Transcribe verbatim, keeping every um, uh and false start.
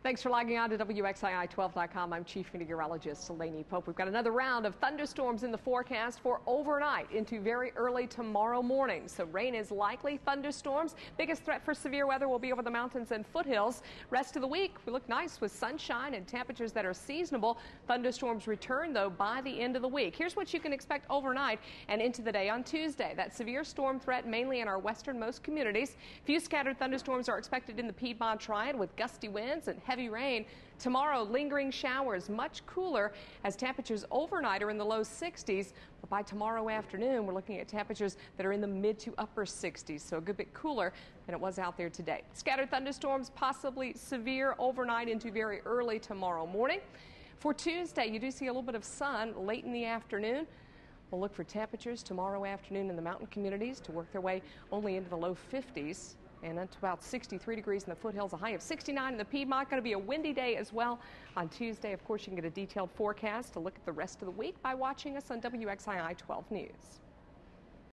Thanks for logging on to W X I I twelve dot com. I'm Chief Meteorologist Lainey Pope. We've got another round of thunderstorms in the forecast for overnight into very early tomorrow morning. So rain is likely, thunderstorms. Biggest threat for severe weather will be over the mountains and foothills. Rest of the week, we look nice with sunshine and temperatures that are seasonable. Thunderstorms return, though, by the end of the week. Here's what you can expect overnight and into the day on Tuesday. That severe storm threat mainly in our westernmost communities. Few scattered thunderstorms are expected in the Piedmont Triad with gusty winds and heavy rain. Tomorrow, lingering showers, much cooler as temperatures overnight are in the low sixties. But by tomorrow afternoon, we're looking at temperatures that are in the mid to upper sixties, so a good bit cooler than it was out there today. Scattered thunderstorms, possibly severe overnight into very early tomorrow morning. For Tuesday, you do see a little bit of sun late in the afternoon. We'll look for temperatures tomorrow afternoon in the mountain communities to work their way only into the low fifties. And up to about sixty-three degrees in the foothills, a high of sixty-nine in the Piedmont. Going to be a windy day as well on Tuesday. Of course, you can get a detailed forecast to look at the rest of the week by watching us on W X I I twelve News.